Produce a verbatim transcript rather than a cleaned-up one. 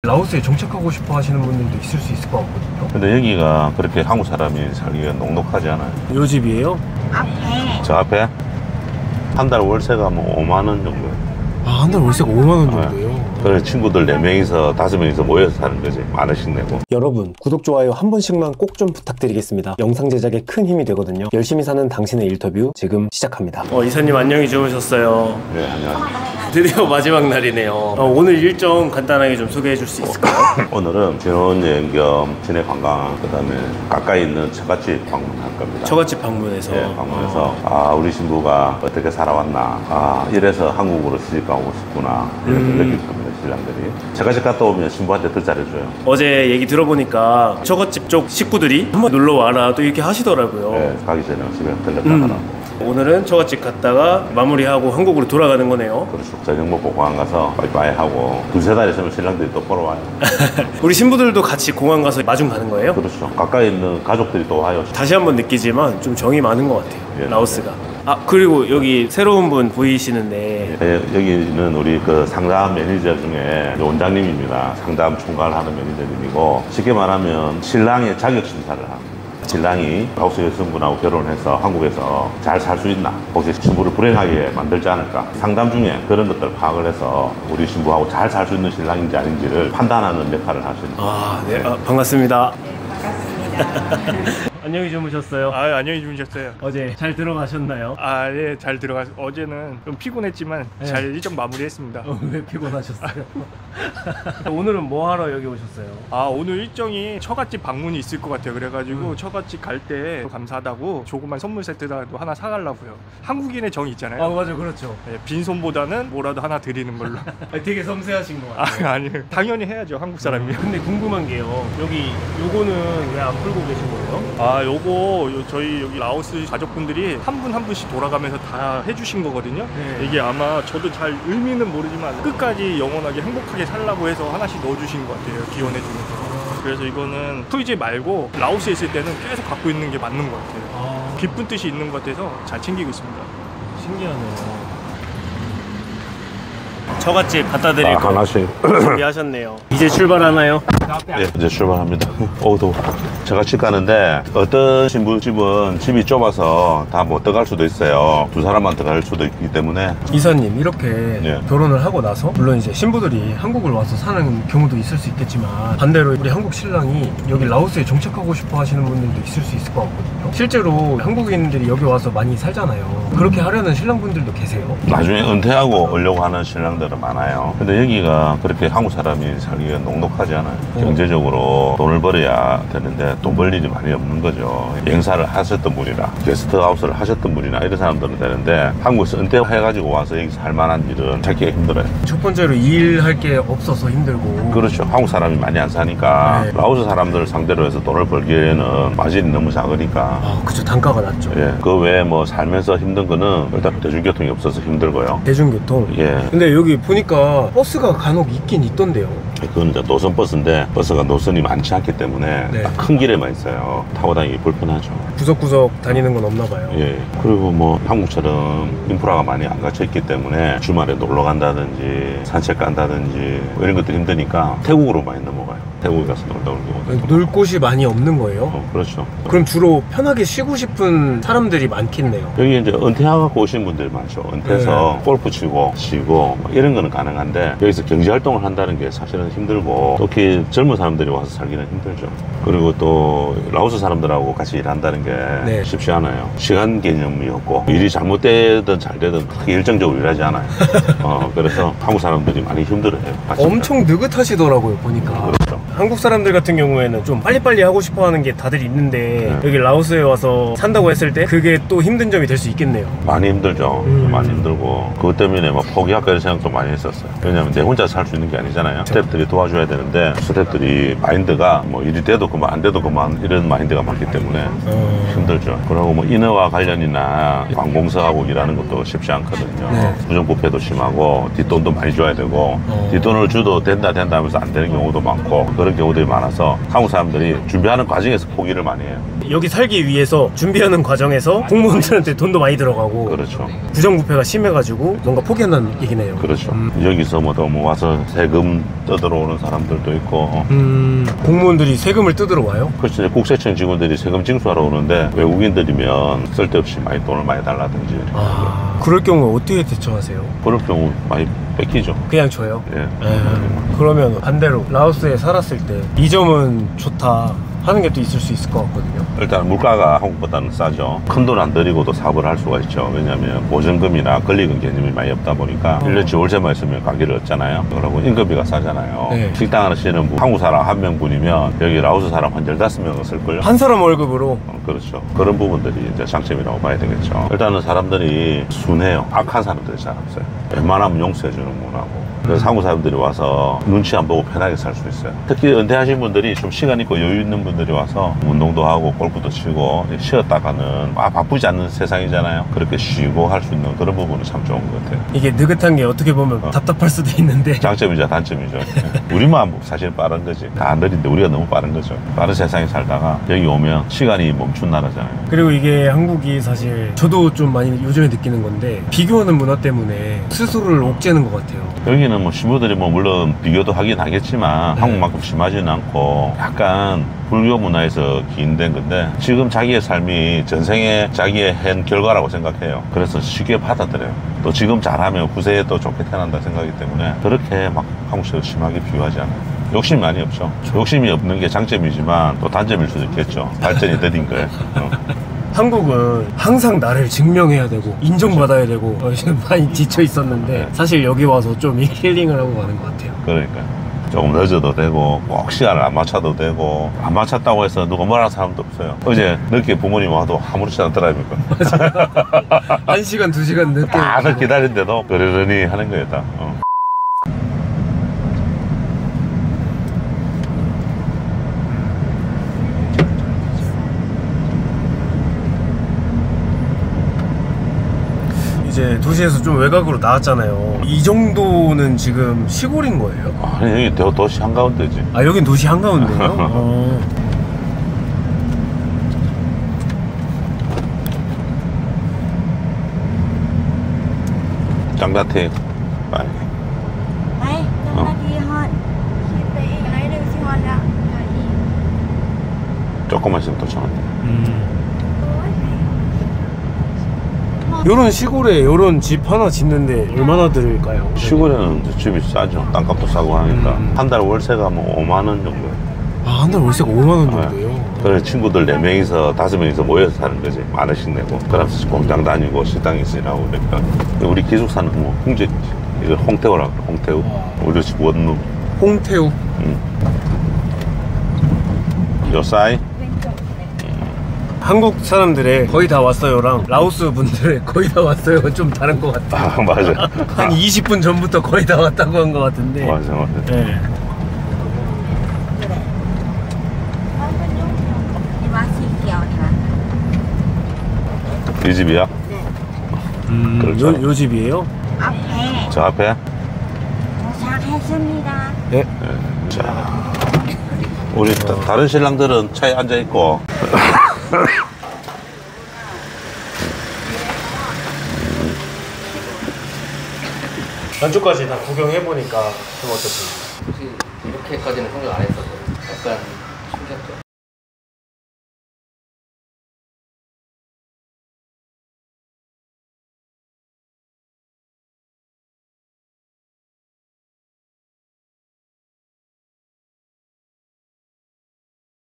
라오스에 정착하고 싶어 하시는 분들도 있을 수 있을 것 같거든요. 근데 여기가 그렇게 한국 사람이 살기가 녹록하지 않아요. 요 집이에요? 앞에. 저 앞에 한 달 월세가 뭐 오만 원 정도예요. 아, 한 달 월세가 오만 원 정도예요? 네. 그래서 친구들 네 명이서 다섯 명이서 모여서 사는 거지. 만 원씩 내고. 여러분, 구독, 좋아요 한 번씩만 꼭 좀 부탁드리겠습니다. 영상 제작에 큰 힘이 되거든요. 열심히 사는 당신의 인터뷰 지금 시작합니다. 어, 이사님 안녕히 주무셨어요. 네, 안녕하세요. 드디어 마지막 날이네요. 어, 오늘 일정 간단하게 좀 소개해 줄 수 있을까요? 오늘은 신혼여행 겸 시내 관광, 그 다음에 가까이 있는 처갓집 방문할 겁니다. 처갓집 방문해서. 네, 방문해서 아 우리 신부가 어떻게 살아왔나, 아 이래서 한국으로 시집가고 싶구나 이렇게 음. 느낄 겁니다. 신랑들이 처갓집 갔다 오면 신부한테 더 잘해줘요. 어제 얘기 들어보니까 처갓집 쪽 식구들이 한번 놀러 와라 또 이렇게 하시더라고요. 네, 가기 전에 집에 들렸다 음. 가라고. 오늘은 처갓집 갔다가 마무리하고 한국으로 돌아가는 거네요. 그렇죠. 저녁 먹고 공항 가서 빠이빠이 하고 두세 달 있으면 신랑들이 또 보러 와요. 우리 신부들도 같이 공항 가서 마중 가는 거예요? 그렇죠. 가까이 있는 가족들이 또 와요. 다시 한번 느끼지만 좀 정이 많은 것 같아요. 예, 라오스가. 아, 그리고 여기 새로운 분 보이시는데 네, 여기는 우리 그 상담 매니저 중에 원장님입니다. 상담 총괄 하는 매니저님이고, 쉽게 말하면 신랑의 자격 심사를 합니다. 신랑이 라오스 여성분하고 결혼해서 한국에서 잘 살 수 있나, 혹시 신부를 불행하게 만들지 않을까, 상담 중에 그런 것들을 파악을 해서 우리 신부하고 잘 살 수 있는 신랑인지 아닌지를 판단하는 역할을 하십니다. 아, 네. 아, 반갑습니다. 반갑습니다. 안녕히 주무셨어요? 아, 안녕히 주무셨어요. 어제 잘 들어가셨나요? 아, 예, 잘 들어가. 어제는 좀 피곤했지만 네. 잘 일정 마무리했습니다. 어, 왜 피곤하셨어요? 오늘은 뭐 하러 여기 오셨어요? 아, 오늘 일정이 처갓집 방문이 있을 것 같아요. 그래가지고 음. 처갓집 갈 때 감사하다고 조그만 선물 세트라도 하나 사가려고요. 한국인의 정이 있잖아요. 아, 맞아, 그렇죠. 네, 빈손보다는 뭐라도 하나 드리는 걸로. 되게 섬세하신 것 같아요. 아, 아니요. 당연히 해야죠. 한국 사람이요. 근데 궁금한 게요. 여기 요거는 왜 안 풀고 계신 거예요? 아, 요거 요- 저희 여기 라오스 가족분들이 한 분 한 분씩 돌아가면서 다 해주신 거거든요. 네. 이게 아마 저도 잘 의미는 모르지만 끝까지 영원하게 행복하게 살라고 해서 하나씩 넣어주신 것 같아요. 기원해주면서. 그래서 이거는 토이제 말고 라오스에 있을 때는 계속 갖고 있는 게 맞는 것 같아요. 아, 깊은 뜻이 있는 것 같아서 잘 챙기고 있습니다. 신기하네요. 처갓집 갖다 드릴 아, 거 하나씩. 준비하셨네요. 이제 출발하나요? 예, 이제 출발합니다. 어우, 더워. 제가 집 가는데 어떤 신부집은 집이 좁아서 다 못 들어갈 수도 있어요. 두 사람만 들어갈 수도 있기 때문에. 이사님, 이렇게 예. 결혼을 하고 나서 물론 이제 신부들이 한국을 와서 사는 경우도 있을 수 있겠지만, 반대로 우리 한국 신랑이 여기 라오스에 정착하고 싶어 하시는 분들도 있을 수 있을 것 같거든요. 실제로 한국인들이 여기 와서 많이 살잖아요. 그렇게 하려는 신랑분들도 계세요. 나중에 은퇴하고 오려고 하는 신랑들은 많아요. 근데 여기가 그렇게 한국 사람이 살기가 녹록하지 않아요. 어. 경제적으로 돈을 벌어야 되는데 돈 벌 일이 많이 없는 거죠. 행사를 하셨던 분이나 게스트하우스를 하셨던 분이나 이런 사람들은 되는데, 한국에서 은퇴해가지고 와서 여기서 할 만한 일은 찾기가 힘들어요. 첫 번째로 일할 게 없어서 힘들고. 그렇죠. 한국 사람이 많이 안 사니까 네. 라오스 사람들 상대로 해서 돈을 벌기에는 마진이 너무 작으니까. 아, 그쵸. 단가가 낮죠. 예, 그 외에 뭐 살면서 힘든 거는 일단 대중교통이 없어서 힘들고요. 대중교통. 예, 근데 여기 보니까 버스가 간혹 있긴 있던데요. 그건 이제 노선 버스인데 버스가 노선이 많지 않기 때문에 네. 딱 큰 길에만 있어요. 타고 다니기 불편하죠. 구석구석 다니는 건 없나 봐요. 예, 그리고 뭐 한국처럼 인프라가 많이 안 갖춰 있기 때문에 주말에 놀러 간다든지 산책 간다든지 뭐 이런 것도 힘드니까 태국으로 많이 넘어가요. 태국에 가서 놀다 오고. 놀 곳이 많이 없는 거예요? 어, 그렇죠. 그럼 주로 편하게 쉬고 싶은 사람들이 많겠네요. 여기 이제 은퇴하고 오신 분들 많죠. 은퇴해서 네. 골프 치고 쉬고 뭐 이런 거는 가능한데, 여기서 경제 활동을 한다는 게 사실은 힘들고, 특히 젊은 사람들이 와서 살기는 힘들죠. 그리고 또 라오스 사람들하고 같이 일한다는 게 네. 쉽지 않아요. 시간 개념이 없고 일이 잘못되든 잘 되든 크게 일정적으로 일하지 않아요. 어, 그래서 한국 사람들이 많이 힘들어해요. 같이 엄청 느긋하시더라고요, 보니까. 그렇죠. 한국 사람들 같은 경우에는 좀 빨리빨리 하고 싶어 하는 게 다들 있는데, 네. 여기 라오스에 와서 산다고 했을 때 그게 또 힘든 점이 될 수 있겠네요. 많이 힘들죠. 음. 많이 힘들고, 그것 때문에 막 포기할까 이런 생각도 많이 했었어요. 왜냐면 내 혼자 살 수 있는 게 아니잖아요. 스태프들이 도와줘야 되는데, 스태프들이 마인드가 뭐 일이 돼도 그만 안 돼도 그만 이런 마인드가 많기 때문에 어... 힘들죠. 그리고 뭐 인허가 관련이나 관공서하고 일하는 것도 쉽지 않거든요. 네. 부정부패도 심하고 뒷돈도 많이 줘야 되고, 어. 뒷돈을 줘도 된다 된다 하면서 안 되는 경우도 많고, 그런 경우들이 많아서 한국 사람들이 준비하는 과정에서 포기를 많이 해요. 여기 살기 위해서 준비하는 과정에서 공무원들한테 돈도 많이 들어가고 그렇죠. 부정부패가 심해가지고 뭔가 포기한다는 얘기네요. 그렇죠. 여기서 뭐 또 뭐 와서 세금 뜯으러 오는 사람들도 있고. 음, 공무원들이 세금을 뜯으러 와요? 그렇죠. 이제 국세청 직원들이 세금 징수하러 오는데 외국인들이면 쓸데없이 많이 돈을 많이 달라든지. 아, 그럴 경우 어떻게 대처하세요? 그럴 경우 많이 뺏기죠. 그냥 줘요? 예. 에, 그러면 반대로 라오스에 살았을 때 이 점은 좋다 하는 게 또 있을 수 있을 것 같거든요. 일단 물가가 한국보다는 싸죠. 큰 돈 안 들이고도 사업을 할 수가 있죠. 왜냐하면 보증금이나 권리금 개념이 많이 없다 보니까 일 년치 월세만 있으면 가게를 얻잖아요. 그리고 인건비가 싸잖아요. 네. 식당 하시는 분, 한국 사람 한 명분이면 여기 라오스 사람 한 열다섯 명은 쓸걸요? 한 사람 월급으로. 어, 그렇죠. 그런 부분들이 이제 장점이라고 봐야 되겠죠. 일단은 사람들이 순해요. 악한 사람들이 잘 없어요. 웬만하면 용서해주는 문화고. 그래서 한국 사람들이 와서 눈치 안 보고 편하게 살 수 있어요. 특히 은퇴하신 분들이 좀 시간 있고 여유 있는 분들이 와서 운동도 하고 골프도 치고 쉬었다가는 아, 바쁘지 않는 세상이잖아요. 그렇게 쉬고 할 수 있는 그런 부분은 참 좋은 것 같아요. 이게 느긋한 게 어떻게 보면 어. 답답할 수도 있는데 장점이자 단점이죠. 우리만 사실 빠른 거지. 다 안 느린데 우리가 너무 빠른 거죠. 빠른 세상에 살다가 여기 오면 시간이 멈춘 나라잖아요. 그리고 이게 한국이 사실 저도 좀 많이 요즘에 느끼는 건데 비교하는 문화 때문에 스스로를 옥죄는 것 같아요. 여기는 뭐 신부들이 뭐 물론 비교도 하긴 하겠지만 네. 한국만큼 심하지는 않고 약간 불교 문화에서 기인된 건데 지금 자기의 삶이 전생에 자기의 한 결과라고 생각해요. 그래서 쉽게 받아들여요. 또 지금 잘하면 후세에 또 좋게 태어난다 생각이기 때문에 그렇게 막 한국식으로 심하게 비교하지 않아요. 욕심이 많이 없죠. 욕심이 없는 게 장점이지만 또 단점일 수도 있겠죠. 발전이 더딘 거예요. 어. 한국은 항상 나를 증명해야 되고 인정받아야 되고 어, 많이 지쳐 있었는데 사실 여기 와서 좀 힐링을 하고 가는 것 같아요. 그러니까 조금 늦어도 되고 꼭 시간을 안 맞춰도 되고 안 맞췄다고 해서 누가 뭐라는 사람도 없어요. 어제 늦게 부모님 와도 아무렇지 않더라니까. 한 시간 두 시간 늦게 다들 기다리는데도 그러려니 하는 거예요. 다. 어. 이제 도시에서 좀 외곽으로 나왔잖아요. 이 정도는 지금 시골인 거예요? 아니 여기 도- 도시 한가운데지. 아 여긴 도시 한가운데요? 어. 장다태 빨리. Đấy, Ờ. chúng ta đi hơn. Chị tí, lấy được xin ngon ra. Rồi đi. 조금만 있으면 도착한대. 음. 요런 시골에 요런 집 하나 짓는데 얼마나 들을까요? 시골에는 집이 싸죠. 땅값도 싸고 하니까 음. 한 달 월세가 뭐 오만 원 정도. 아, 한 달 월세가 오만 원 정도예요? 그래서 친구들 네 명이서 다섯 명이서 모여서 사는 거지. 만 원씩 내고. 그러면서 공장 다니고 식당 있으라고 그러니까. 우리 기숙사는 뭐 홍제 이거 홍태우라고 그래. 홍태우. 우리 집 원룸. 홍태우. 음. 요사이. Bên cạnh này. 한국 사람들의 거의 다 왔어요랑 라오스 분들의 거의 다 왔어요가 좀 다른 것 같아요. 아 맞아. 한 이십 분 전부터 거의 다 왔다고 한 것 같은데. 맞아 맞아. 네. Đi bán xì kèo này mà. 이 집이야? 음, 그렇죠. 요, 요 집이에요? 앞에 저 앞에? 도착했습니다. 네. 자, 우리 다- 다른 신랑들은 차에 앉아 있고. 안쪽까지 다 구경해보니까 좀 어떻습니까? 혹시 이렇게까지는 생각 안 했어서 약간 신기했죠.